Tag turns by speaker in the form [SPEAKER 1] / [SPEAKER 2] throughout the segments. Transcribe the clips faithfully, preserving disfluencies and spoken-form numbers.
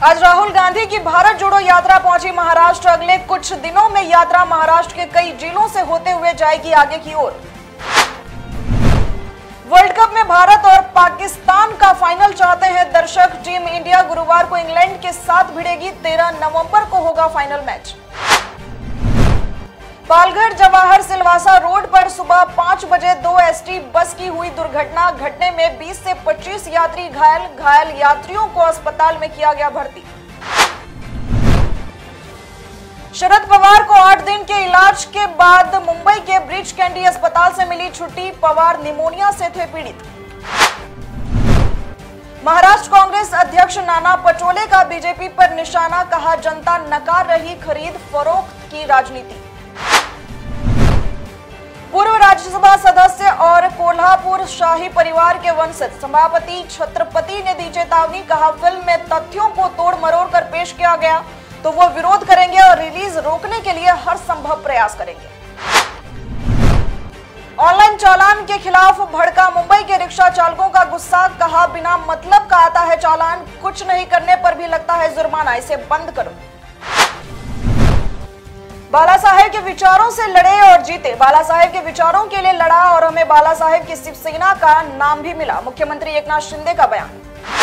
[SPEAKER 1] आज राहुल गांधी की भारत जोड़ो यात्रा पहुंची महाराष्ट्र। अगले कुछ दिनों में यात्रा महाराष्ट्र के कई जिलों से होते हुए जाएगी आगे की ओर। वर्ल्ड कप में भारत और पाकिस्तान का फाइनल चाहते हैं दर्शक। टीम इंडिया गुरुवार को इंग्लैंड के साथ भिड़ेगी। तेरह नवंबर को होगा final match. Palghar Jawhar Silvassa road पर सुबह पांच बजे दो एसटी बस की हुई दुर्घटना। घटने में बीस से पच्चीस यात्री घायल घायल यात्रियों को अस्पताल में किया गया भर्ती। शरद पवार को आठ दिन के इलाज के बाद मुंबई के ब्रीच कैंडी अस्पताल से मिली छुट्टी। पवार निमोनिया से थे पीड़ित। महाराष्ट्र कांग्रेस अध्यक्ष नाना पटोले का बीजेपी पर निशाना। कहा, जनता नकार रही खरीद फरोख्त की राजनीति। पूर्व राज्यसभा सदस्य और कोल्हापुर शाही परिवार के वंशज सभापति छत्रपति ने दी चेतावनी। कहा, फिल्म में तथ्यों को तोड़ मरोड़ कर पेश किया गया तो वो विरोध करेंगे और रिलीज रोकने के लिए हर संभव प्रयास करेंगे। ऑनलाइन चालान के खिलाफ भड़का मुंबई के रिक्शा चालकों का गुस्सा। कहा, बिना मतलब का आता है चालान, कुछ नहीं करने पर भी लगता है जुर्माना, इसे बंद करो। बाला साहेब के विचारों से लड़े और जीते। बाला साहेब के विचारों के लिए लड़ा और हमें बाला साहेब की शिवसेना का नाम भी मिला। मुख्यमंत्री एकनाथ शिंदे का बयान।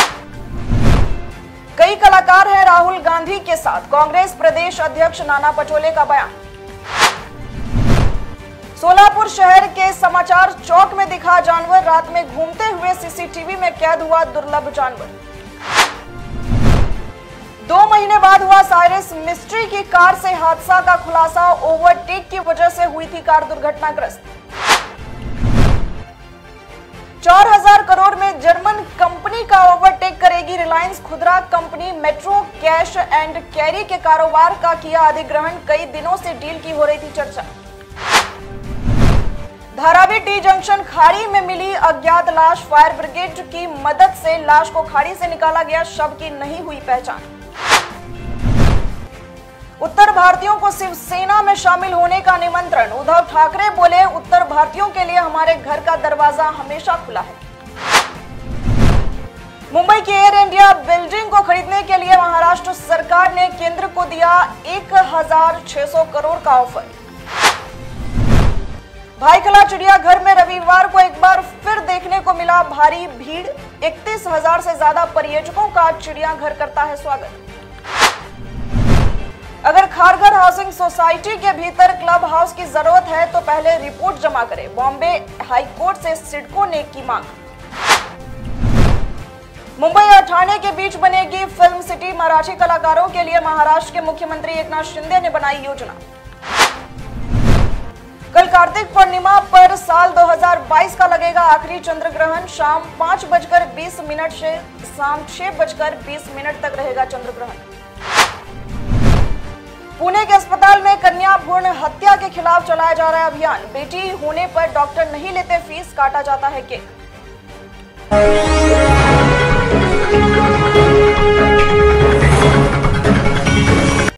[SPEAKER 1] कई कलाकार हैं राहुल गांधी के साथ। कांग्रेस प्रदेश अध्यक्ष नाना पटोले का बयान। सोलापुर शहर के समाचार चौक में दिखा जानवर। रात में घूमते हुए सीसीटीवी में कैद हुआ दुर्लभ जानवर। दो महीने बाद हुआ साइरस मिस्ट्री की कार से हादसा का खुलासा। ओवरटेक की वजह से हुई थी कार दुर्घटनाग्रस्त। चार हजार करोड़ में जर्मन कंपनी का ओवरटेक करेगी रिलायंस। खुदरा company metro cash and carry के कारोबार का किया अधिग्रहण। कई दिनों से डील की हो रही थी चर्चा। धारावी टी जंक्शन खाड़ी में मिली अज्ञात लाश। फायर ब्रिगेड की मदद से लाश को खाड़ी से निकाला गया। शव की नहीं हुई पहचान। उत्तर भारतीयों को शिवसेना में शामिल होने का निमंत्रण। उद्धव ठाकरे बोले, उत्तर भारतीयों के लिए हमारे घर का दरवाजा हमेशा खुला है। मुंबई की एयर इंडिया बिल्डिंग को खरीदने के लिए महाराष्ट्र सरकार ने केंद्र को दिया एक हजार छह सौ करोड़ का ऑफर। भाईखला चिड़ियाघर में रविवार को एक बार फिर देखने को मिला भारी भीड़। इकतीस हजार से ज्यादा पर्यटकों का चिड़ियाघर करता है स्वागत। अगर खारघर हाउसिंग सोसाइटी के भीतर क्लब हाउस की जरूरत है तो पहले रिपोर्ट जमा करें। बॉम्बे हाईकोर्ट से सिडको ने की मांग। मुंबई और ठाणे के बीच बनेगी फिल्म सिटी। मराठी कलाकारों के लिए महाराष्ट्र के मुख्यमंत्री एकनाथ शिंदे ने बनाई योजना। कल कार्तिक पूर्णिमा पर साल दो हजार बाईस का लगेगा आखिरी चंद्र ग्रहण। शाम पांच बजकर बीस मिनट से शाम छह बजकर बीस मिनट तक रहेगा चंद्र ग्रहण। पुणे के अस्पताल में कन्या भ्रूण हत्या के खिलाफ चलाया जा रहा है अभियान। बेटी होने पर डॉक्टर नहीं लेते फीस, काटा जाता है केक।